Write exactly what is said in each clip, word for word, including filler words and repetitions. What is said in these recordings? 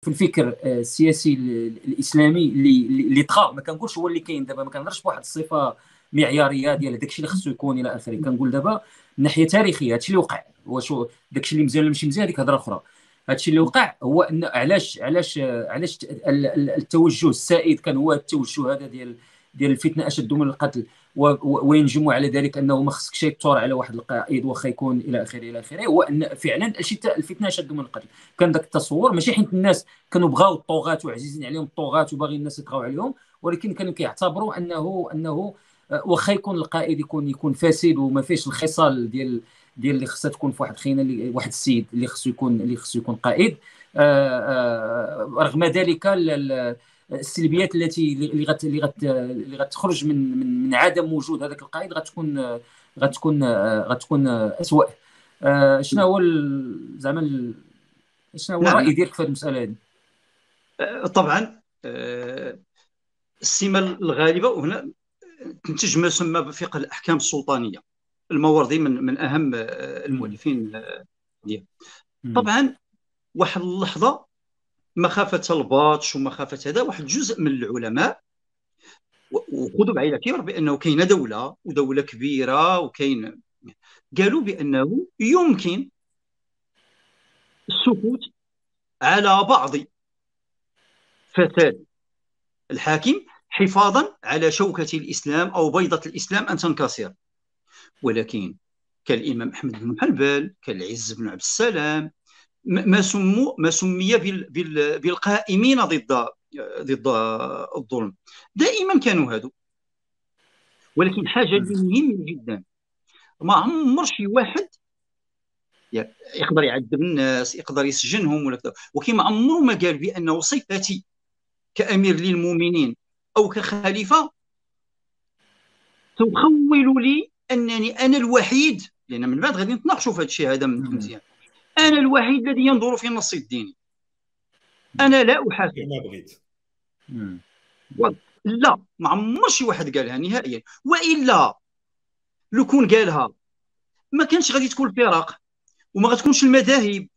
في الفكر السياسي الاسلامي اللي اللي طغى. ما كنقولش هو اللي كاين دابا، ما كنهضرش بواحد الصفه معياريه ديال داكشي اللي خصو يكون الى اخره. كنقول دابا من ناحيه تاريخيه هادشي اللي وقع، واش داكشي اللي مزيان ولا ماشي مزيان هذيك هضره اخرى. هادشي اللي وقع هو ان علاش علاش علاش التوجه السائد كان هو التوجه هذا ديال ديال الفتنه اشد من القتل، وينجم على ذلك انه ما خصكش يثور على واحد القائد واخا يكون الى اخره الى اخره. هو ان فعلا الفتنه اشد من القتل. كان ذاك التصور ماشي حيت الناس كانوا بغاو الطغاة وعزيزين عليهم الطغاة وباغي الناس يطغاو عليهم، ولكن كانوا كيعتبروا انه انه واخا يكون القائد يكون يكون فاسد وما فيش الخصال ديال ديال اللي خصها تكون في واحد خينا اللي واحد السيد اللي خصو يكون اللي خصو يكون قائد. آآ آآ رغم ذلك السلبيات التي اللي غت اللي غت اللي غتخرج من من من عدم وجود هذاك القائد غتكون غتكون غتكون اسوء. شنو هو زعما شنو هو الراي ديالك في هذه المساله هذه؟ طبعا السمه الغالبه، وهنا تنتج ما يسمى بفقه الاحكام السلطانيه. الماوردي من من اهم المؤلفين ديال. طبعا واحد اللحظه مخافه الباطش ومخافه هذا، واحد جزء من العلماء وخذوا بعين الاعتبار بانه كاينه دوله ودوله كبيره وكاين، قالوا بانه يمكن السكوت على بعض فساد الحاكم حفاظا على شوكة الإسلام أو بيضة الإسلام أن تنكسر. ولكن كالإمام أحمد بن حنبل، كالعز بن عبد السلام، ما سموا ما سمي بالقائمين ضد ضد الظلم، دائما كانوا هادو. ولكن حاجة مهمة جدا، ما عمر شي واحد يقدر يعذب الناس، يقدر يسجنهم ولا كذا، ولكن ما عمره ما قال بأنه صفتي كأمير للمؤمنين أو كخليفة تخول لي أنني أنا الوحيد، لأن من بعد غادي نتناقشوا في هذا الشيء هذا مزيان، أنا الوحيد الذي ينظر في النص الديني، أنا لا أحاسب ما بغيت. لا، ما عمر شي واحد قالها نهائيا. وإلا لو كون قالها ما كانش غادي تكون الفرق وما غتكونش المذاهب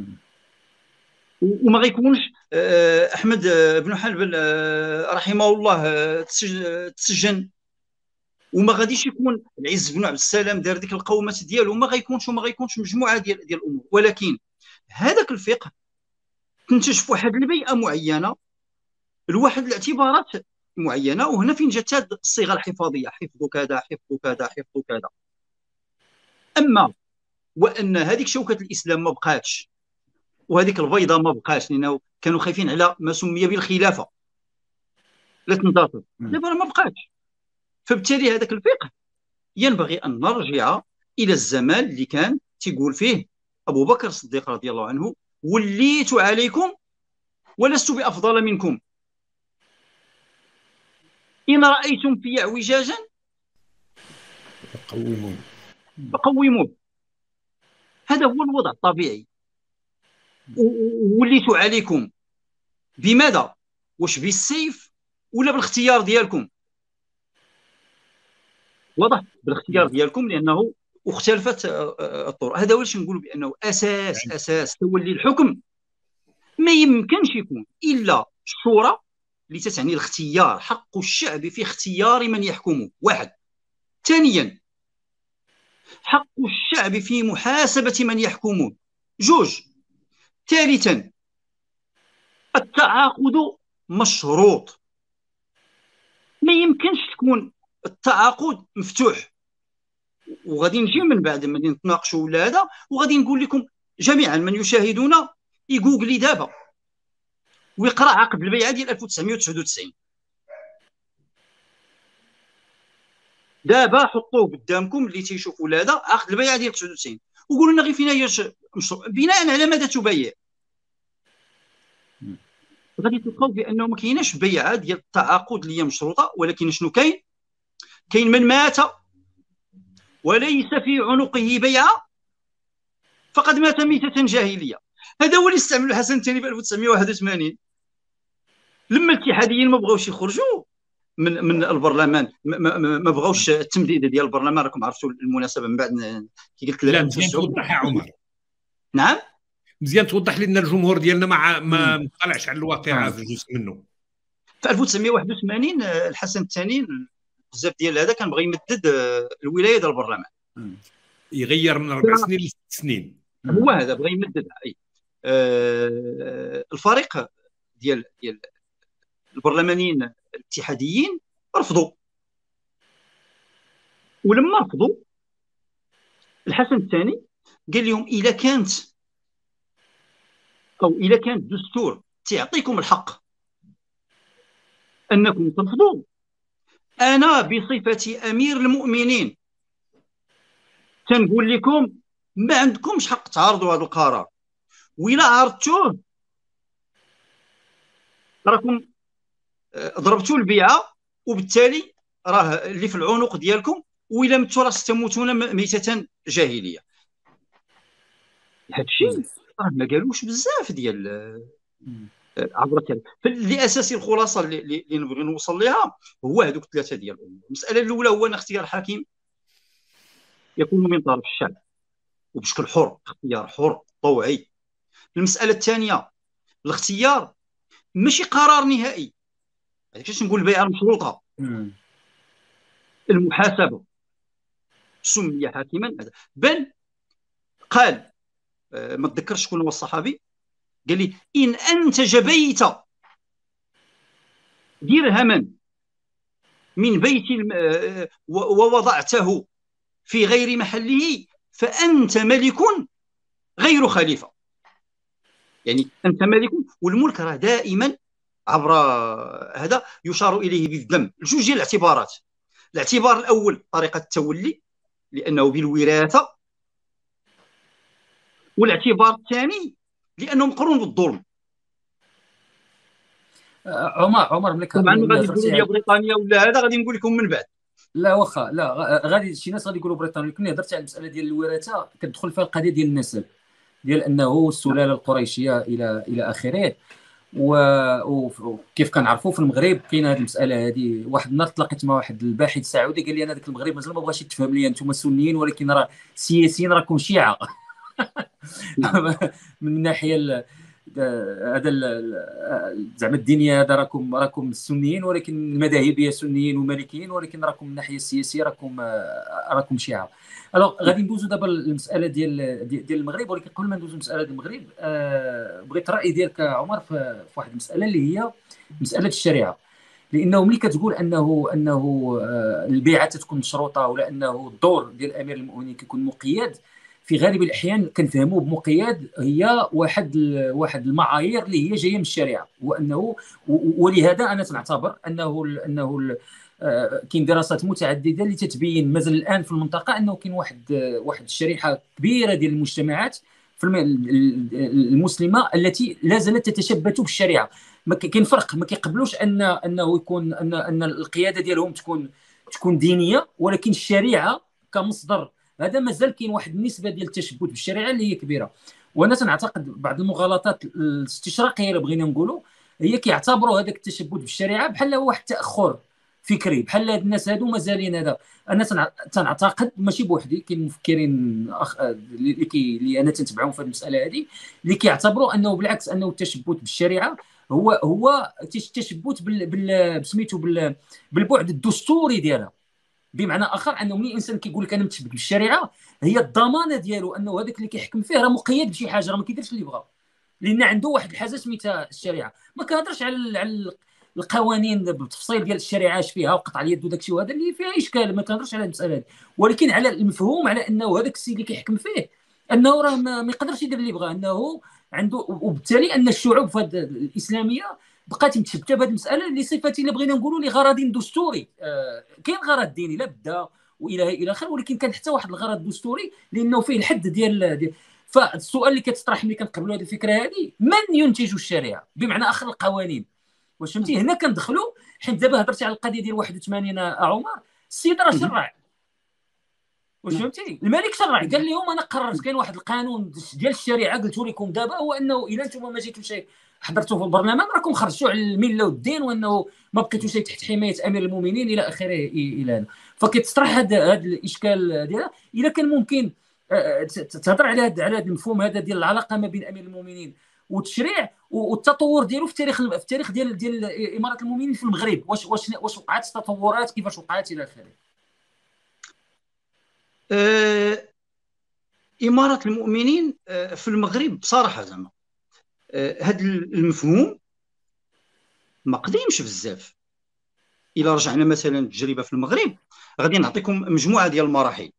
وما غيكونش احمد بن حنبل رحمه الله تسجن، وما غاديش يكون العز بن عبد السلام دار ديك القومات ديالو، ما غيكونش وما غيكونش مجموعه ديال ديال الامور. ولكن هذاك الفقه تنتج في واحد البيئه معينه لواحد الاعتبارات معينه، وهنا فين جات هذه الصيغه الحفاظيه، حفظ كذا حفظ كذا حفظ كذا. اما وان هذيك شوكه الاسلام ما بقاتش وهذيك البيضه ما بقاش، لانه كانوا خايفين على ما سمي بالخلافه لا تنتصر، دابا ما بقاتش. فبالتالي هذاك الفقه ينبغي ان نرجع الى الزمان اللي كان تيقول فيه ابو بكر الصديق رضي الله عنه: وليت عليكم ولست بافضل منكم، ان رايتم في اعوجاجا فقوموه فقوموه. هذا هو الوضع الطبيعي. وليت عليكم بماذا؟ واش بالسيف ولا بالاختيار ديالكم؟ واضح، بالاختيار ديالكم، لانه اختلفت الطرق. هذا واش نقول بانه اساس اساس تولي الحكم ما يمكنش يكون الا الشورى اللي تتعني الاختيار، حق الشعب في اختيار من يحكمه، واحد. ثانيا حق الشعب في محاسبة من يحكمه، جوج. ثالثا التعاقد مشروط، ما يمكنش تكون التعاقد مفتوح. وغادي نجي من بعد ما نتناقشوا ولا هذا، وغادي نقول لكم جميعا من يشاهدونا يجوجلي دابا ويقرا عقد البيعه ديال ألف وتسعمائة وتسعة وتسعين. دابا حطوه قدامكم اللي تيشوفوا هذا عقد البيعه ديال تسعة وتسعين، وقولوا لنا غير فين هي مشروع، بناء على ماذا تبيع. غادي تلقاو بانه ما كايناش بيعه ديال التعاقد اللي هي مشروطه، ولكن شنو كاين؟ كاين من مات وليس في عنقه بيعه فقد مات ميتة جاهليه. هذا هو اللي استعمل الحسن الثاني في ألف وتسعمائة وواحد وثمانين لما الاتحاديين ما بغاوش يخرجوا من من البرلمان، ما, ما, ما بغاوش التمديد ديال البرلمان. راكم عرفتوا المناسبه من بعد كي قلت لا مزيان توضحها عمر. نعم مزيان توضح لنا الجمهور ديالنا ما ما مطلعش على الواقع في جزء منه. في ألف وتسعمائة وواحد وثمانين الحسن الثاني بزاف ديال هذا كان بغى يمدد الولايه ديال البرلمان، يغير من اربع سنين لست سنين. هو هذا بغى يمددها. اي آه الفريق ديال ديال البرلمانيين الاتحاديين رفضوا، ولما رفضوا الحسن الثاني قال لهم اذا كانت او اذا كان الدستور تعطيكم الحق انكم ترفضوا، انا بصفتي امير المؤمنين تنقول لكم ما عندكمش حق تعارضوا هذا القرار، وإلا عارضتوه راكم ضربتوا البيعه، وبالتالي راه اللي في العنق ديالكم، وإلا متوا راه ستموتون ميتة جاهليه. هذا الشيء راه ما قالوش بزاف ديال عبر التاريخ. لاساس الخلاصه اللي, اللي نبغي نوصل لها هو هذوك ثلاثه ديال الامور. المساله الاولى هو ان اختيار الحاكم يكون من طرف الشعب وبشكل حر، اختيار حر طوعي. المساله الثانيه الاختيار ماشي قرار نهائي، كيفاش نقول البيعه المشروطه، المحاسبه سمي حاكما، بل قال ما تذكرش شكون هو الصحابي، قال لي ان انت جبيت درهما من بيت ووضعته في غير محله فانت ملك غير خليفه. يعني انت ملك، والملك راه دائما عبر هذا يشار اليه بالذم. جوج ديال الاعتبارات، الاعتبار الاول طريقه التولي لانه بالوراثه، والاعتبار الثاني لانه مقرون بالظلم. عمر عمر ملي طبعا غادي تقولوا لي بريطانيا ولا هذا، غادي نقول لكم من بعد. لا واخا لا غادي شي ناس غادي يقولوا بريطانيا، ولكن هضرت على المساله ديال الوراثه كتدخل فيها القضيه ديال النسل، ديال انه السلاله القريشيه الى الى اخره. وكيف كنعرفوا في المغرب كاينه هذه المساله هذه. واحد النهار تلاقيت مع واحد الباحث سعودي قال لي انا ذاك المغرب مازال ما بغاش يتفهم لي انتم سنيين ولكن راه سياسيين راكم شيعه. من الناحيه هذا زعما الدينيه هذا راكم راكم السنيين، ولكن المذاهبيه سنيين ومالكيين، ولكن راكم من الناحيه السياسيه راكم راكم شيعه. الوغ غادي ندوزو دابا المساله ديال ديال المغرب، ولكن قبل ما ندوزو المساله ديال المغرب آه بغيت الراي ديالك عمر في واحد المساله اللي هي مساله الشريعه. لانه ملي كتقول انه انه آه البيعه تكون مشروطه، ولا انه الدور ديال امير المؤمنين كيكون مقيد، في غالب الاحيان كنفهموه بمقيد هي واحد واحد المعايير اللي هي جايه من الشريعه، وانه ولهذا انا تنعتبر انه انه كاين دراسات متعدده اللي تتبين مازال الان في المنطقه انه كاين واحد واحد الشريحه كبيره ديال المجتمعات في المسلمه التي لا زالت تتشبث بالشريعه. ما كاين فرق، ما كيقبلوش ان انه يكون ان ان القياده ديالهم تكون تكون دينيه، ولكن الشريعه كمصدر هذا مازال كاين واحد النسبه ديال التشبث بالشريعه اللي هي كبيره. وانا تنعتقد بعض المغالطات الاستشراقيه اللي بغينا نقولوا هي كيعتبروا هذاك التشبث بالشريعه بحال هو واحد التاخر فكري، بحال هاد الناس هادو مازالين. هذا انا تنعتقد ماشي بوحدي، كاين مفكرين أخ... اللي كي اللي انا تنتبعهم في المساله هذه اللي كيعتبروا انه بالعكس انه التشبث بالشريعه هو هو التشبث بال, بال... بسميتو بال... بالبعد الدستوري ديالها. بمعنى اخر انه ملي الانسان كيقول لك انا متشبث بالشريعه هي الضمانه ديالو انه هذاك اللي كيحكم فيه راه مقيد بشي حاجه، راه ما كيديرش اللي بغا، لان عنده واحد الحاجه سميتها الشريعه. ما كنهضرش على على القوانين بالتفصيل ديال الشريعه اش فيها وقطع اليد وداك الشيء وهذا اللي فيها اشكال، ما كنهضرش على المساله هذه، ولكن على المفهوم على انه هذاك السيد اللي كيحكم فيه انه راه ما يقدرش يدير اللي بغا، انه عنده، وبالتالي ان الشعوب في الاسلاميه بقات متشبته بهذه المساله لصفه اللي بغينا نقولوا لغرض دستوري. آه كاين غرض ديني لا بدا والى الى اخره، ولكن كان حتى واحد الغرض دستوري لانه فيه الحد ديال, ديال فالسؤال اللي كتطرح ملي كنقبلوا هذه الفكره هذه، من ينتج الشريعه؟ بمعنى اخر القوانين. واش فهمتي؟ هنا كندخلوا، حيت دابا هضرتي على القضيه ديال واحد وثمانين عمر، السيد راه شرع. واش فهمتي؟ الملك شرع، قال لهم انا قررت كاين واحد القانون ديال الشريعه قلت لكم دابا، هو انه الا نتوما ما جيتوش حضرتوا في البرلمان راكم خرجتوا على المله والدين، وانه ما بقيتوش تحت حمايه امير المؤمنين الى اخره الى هذا. فكيتطرح هذا هذا الاشكال ديالها. الا كان ممكن تهضر على هذا على هذا المفهوم هذا ديال العلاقه ما بين امير المؤمنين والتشريع والتطور ديالو في التاريخ في التاريخ ديال ديال اماره المؤمنين في المغرب. واش واش واش وقعت تطورات، كيفاش وقعت الى اخره؟ أه اماره المؤمنين في المغرب بصراحه زعما هذا أه المفهوم ما قديمش بزاف. الى رجعنا مثلا التجربه في المغرب غادي نعطيكم مجموعه ديال المراحل.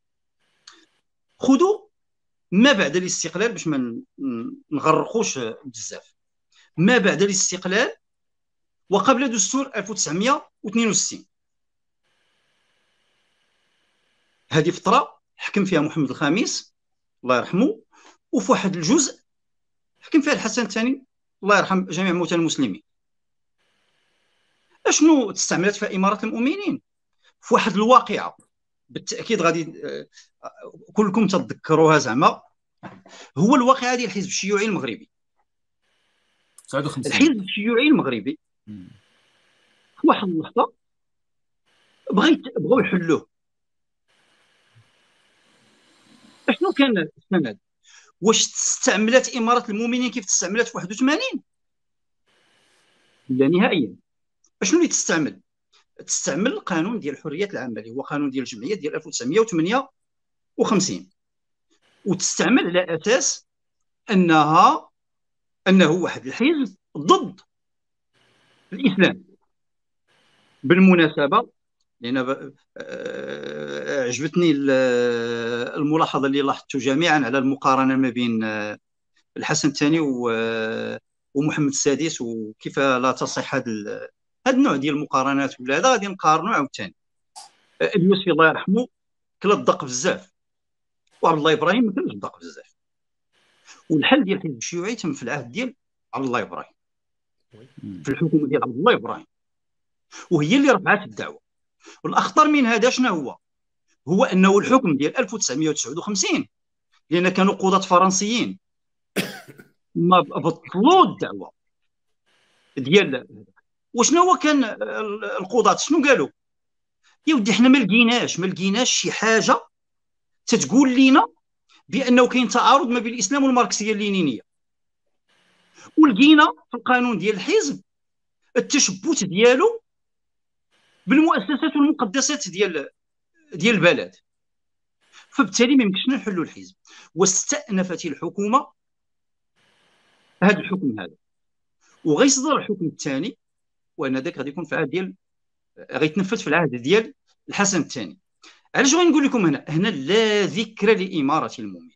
خذوا ما بعد الاستقلال باش ما نغرقوش بزاف. ما بعد الاستقلال وقبل دستور ألف وتسعمائة واثنين وستين، هذه فتره حكم فيها محمد الخامس الله يرحمه، وفي واحد الجزء حكم فيها الحسن الثاني الله يرحم جميع موتى المسلمين. اشنو استعملت فيها اماره المؤمنين؟ في واحد الواقعه بالتاكيد غادي كلكم تتذكروها زعما، هو الواقعه ديال الحزب الشيوعي المغربي. تسعة وخمسين الحزب الشيوعي المغربي في واحد اللحظه بغيت بغاو يحلوه. اشنو كان السند؟ واش استعملت اماره المؤمنين كيف استعملت في واحد وثمانين؟ لا نهائيا. اشنو اللي تستعمل؟ تستعمل القانون ديال الحريات العامه اللي هو قانون ديال الجمعيه ديال ألف وتسعمائة وثمانية وخمسين، وتستعمل على اساس انها انه واحد الحزب ضد الاسلام. بالمناسبه لان عجبتني الملاحظه اللي لاحظتوا جميعا على المقارنه ما بين الحسن الثاني ومحمد السادس، وكيف لا تصح هذا هذا النوع ديال المقارنات ولا هذا غادي نقارنوا عاوتاني. اليوسفي الله يرحمه كلا الدق بزاف، وعبد الله ابراهيم ما كانش الدق بزاف. والحل ديال الحزب الشيوعي تم في العهد ديال عبد الله ابراهيم، في الحكومه ديال عبد الله ابراهيم، وهي اللي رفعت الدعوه. والاخطر من هذا شنو هو؟ هو انه الحكم ديال ألف وتسعمائة وتسعة وخمسين لان كانوا قضاة فرنسيين ما بطلوا الدعوه ديال. وشنو هو كان القضاة شنو قالوا؟ يا ودي حنا ما لقيناش ما لقيناش شي حاجه تتقول لنا بانه كاين تعارض ما بين الاسلام والماركسيه اللينينيه. ولقينا في القانون ديال الحزب التشبث ديالو بالمؤسسات والمقدسات ديال ديال البلد، فبالتالي ما يمكنش نحلوا الحزب. واستأنفت الحكومه هذا الحكم هذا، وغيصدر الحكم الثاني، وان ذاك غادي يكون في العهد ديال غيتنفذ في العهد ديال الحسن الثاني. علاش غنقول لكم هنا هنا لا ذكر لإمارة المؤمنين؟